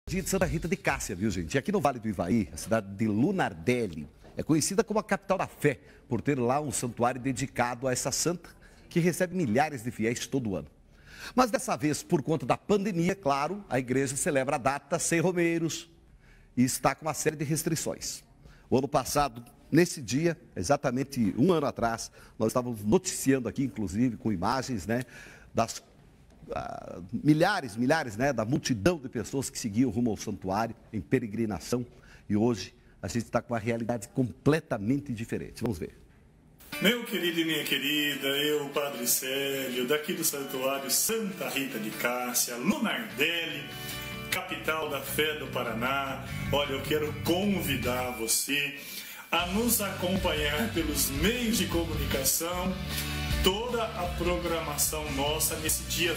Dia de Santa Rita de Cássia, viu, gente? E aqui no Vale do Ivaí, a cidade de Lunardelli é conhecida como a capital da fé, por ter lá um santuário dedicado a essa santa, que recebe milhares de fiéis todo ano. Mas dessa vez, por conta da pandemia, claro, a igreja celebra a data sem romeiros e está com uma série de restrições. O ano passado, nesse dia, exatamente um ano atrás, nós estávamos noticiando aqui, inclusive, com imagens, né, das milhares, né, da multidão de pessoas que seguiam rumo ao santuário em peregrinação. E hoje a gente está com uma realidade completamente diferente. Vamos ver. Meu querido e minha querida, eu, Padre Célio, daqui do Santuário Santa Rita de Cássia, Lunardelli, capital da fé do Paraná. Olha, eu quero convidar você a nos acompanhar pelos meios de comunicação, toda a programação nossa nesse dia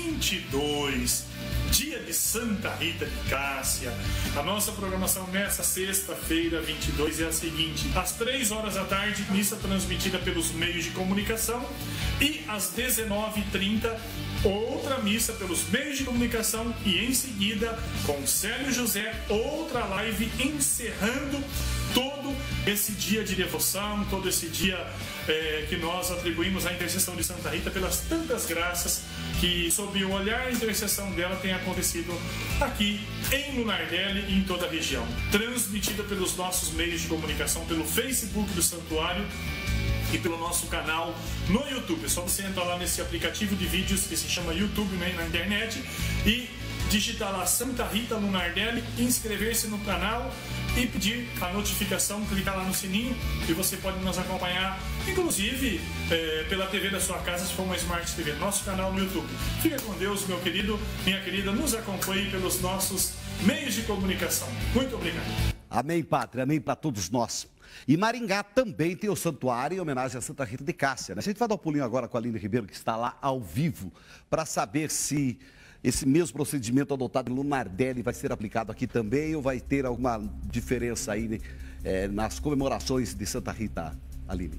22, dia de Santa Rita de Cássia. A nossa programação nessa sexta-feira, 22, é a seguinte: às 3 horas da tarde, missa transmitida pelos meios de comunicação, e às 19h30, outra missa pelos meios de comunicação, e em seguida, com Célio José, outra live encerrando todo esse dia de devoção, todo esse dia que nós atribuímos à intercessão de Santa Rita, pelas tantas graças que, sob o olhar e intercessão dela, tem acontecido aqui em Lunardelli e em toda a região. Transmitida pelos nossos meios de comunicação, pelo Facebook do Santuário e pelo nosso canal no YouTube. É só você entrar lá nesse aplicativo de vídeos que se chama YouTube, né, na internet, e digitar lá Santa Rita Lunardelli, inscrever-se no canal e pedir a notificação, clicar lá no sininho, e você pode nos acompanhar, inclusive pela TV da sua casa, se for uma Smart TV, nosso canal no YouTube. Fica com Deus, meu querido, minha querida, nos acompanhe pelos nossos meios de comunicação. Muito obrigado. Amém, Padre, amém para todos nós. E Maringá também tem o santuário em homenagem a Santa Rita de Cássia, né? A gente vai dar um pulinho agora com a Aline Ribeiro, que está lá ao vivo, para saber se esse mesmo procedimento adotado em Lunardelli vai ser aplicado aqui também, ou vai ter alguma diferença aí nas comemorações de Santa Rita, Aline?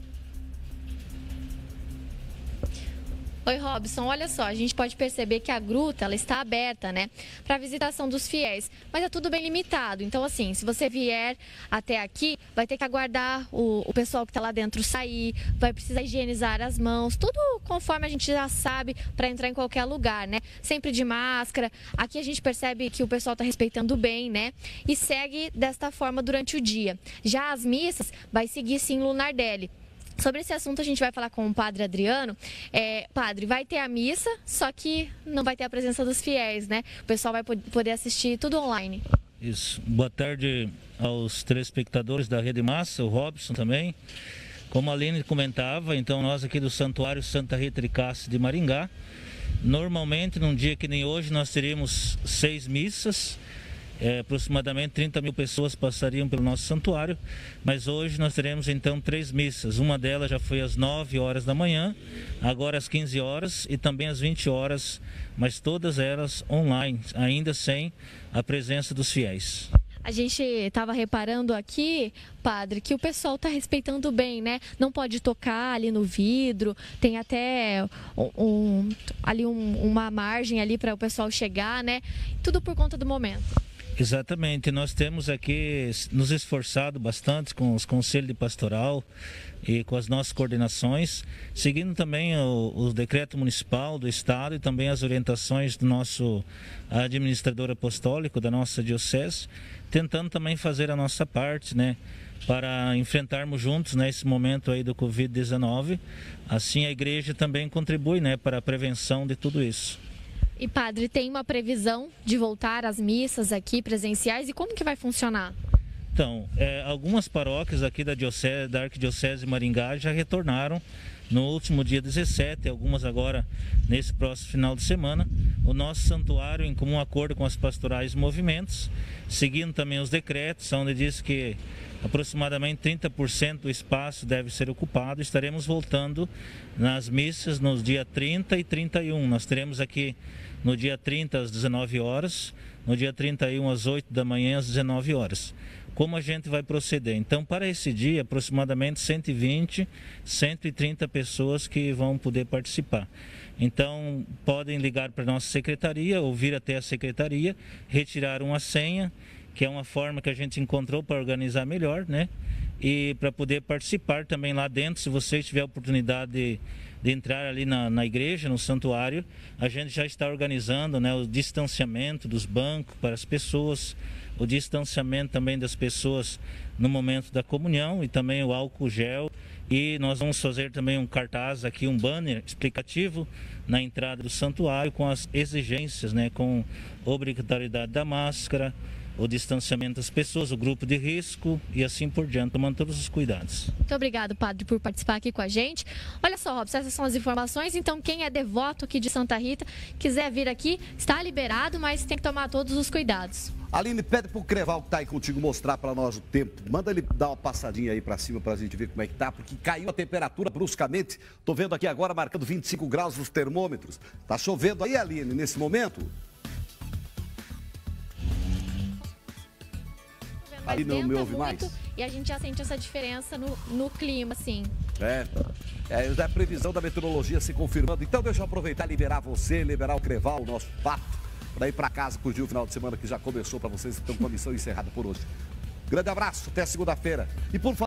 Oi, Robson, olha só, a gente pode perceber que a gruta, ela está aberta, né, para a visitação dos fiéis, mas é tudo bem limitado. Então, assim, se você vier até aqui, vai ter que aguardar o pessoal que está lá dentro sair, vai precisar higienizar as mãos, tudo conforme a gente já sabe para entrar em qualquer lugar, né, sempre de máscara. Aqui a gente percebe que o pessoal está respeitando bem, né, e segue desta forma durante o dia. Já as missas vai seguir sim Lunardelli. Sobre esse assunto a gente vai falar com o Padre Adriano. Padre, vai ter a missa, só que não vai ter a presença dos fiéis, né? O pessoal vai poder assistir tudo online. Isso. Boa tarde aos telespectadores da Rede Massa, o Robson também. Como a Aline comentava, então nós aqui do Santuário Santa Rita de Cássia de Maringá, normalmente num dia que nem hoje nós teríamos 6 missas. Aproximadamente 30 mil pessoas passariam pelo nosso santuário, mas hoje nós teremos então 3 missas. Uma delas já foi às 9 horas da manhã, agora às 15 horas e também às 20 horas, mas todas elas online, ainda sem a presença dos fiéis. A gente estava reparando aqui, Padre, que o pessoal está respeitando bem, né? Não pode tocar ali no vidro, tem até uma margem ali para o pessoal chegar, né? Tudo por conta do momento. Exatamente, nós temos aqui nos esforçado bastante com os conselhos de pastoral e com as nossas coordenações, seguindo também o decreto municipal do estado e também as orientações do nosso administrador apostólico da nossa diocese, tentando também fazer a nossa parte, né, para enfrentarmos juntos, né, esse momento aí do Covid-19. Assim a igreja também contribui, né, para a prevenção de tudo isso. E, Padre, tem uma previsão de voltar às missas aqui presenciais, e como que vai funcionar? Então, algumas paróquias aqui da Arquidiocese de Maringá já retornaram no último dia 17, algumas agora nesse próximo final de semana. O nosso santuário, em comum acordo com as pastorais e movimentos, seguindo também os decretos, onde diz que aproximadamente 30% do espaço deve ser ocupado, estaremos voltando nas missas nos dias 30 e 31. Nós teremos aqui no dia 30 às 19 horas, no dia 31 às 8 da manhã às 19 horas. Como a gente vai proceder? Então, para esse dia, aproximadamente 120, 130 pessoas que vão poder participar. Então, podem ligar para a nossa secretaria ou vir até a secretaria, retirar uma senha, que é uma forma que a gente encontrou para organizar melhor, né? E para poder participar também lá dentro, se você tiver a oportunidade de entrar ali na igreja, no santuário, a gente já está organizando, né, o distanciamento dos bancos para as pessoas, o distanciamento também das pessoas no momento da comunhão e também o álcool gel. E nós vamos fazer também um cartaz aqui, um banner explicativo na entrada do santuário com as exigências, né, com obrigatoriedade da máscara, o distanciamento das pessoas, o grupo de risco e assim por diante, tomando todos os cuidados. Muito obrigado, padre, por participar aqui com a gente. Olha só, Robson, essas são as informações. Então, quem é devoto aqui de Santa Rita, quiser vir aqui, está liberado, mas tem que tomar todos os cuidados. Aline, pede pro Creval que tá aí contigo mostrar para nós o tempo. Manda ele dar uma passadinha aí para cima pra gente ver como é que tá, porque caiu a temperatura bruscamente. Tô vendo aqui agora marcando 25 graus nos termômetros. Tá chovendo aí, Aline, nesse momento? Ali não me ouve mais. E a gente já sente essa diferença no clima, assim. É a previsão da meteorologia se confirmando. Então deixa eu aproveitar e liberar você, liberar o Creval, o nosso pato, para ir para casa curtir o final de semana que já começou para vocês que estão com a missão encerrada por hoje. Grande abraço, até segunda-feira. E por favor,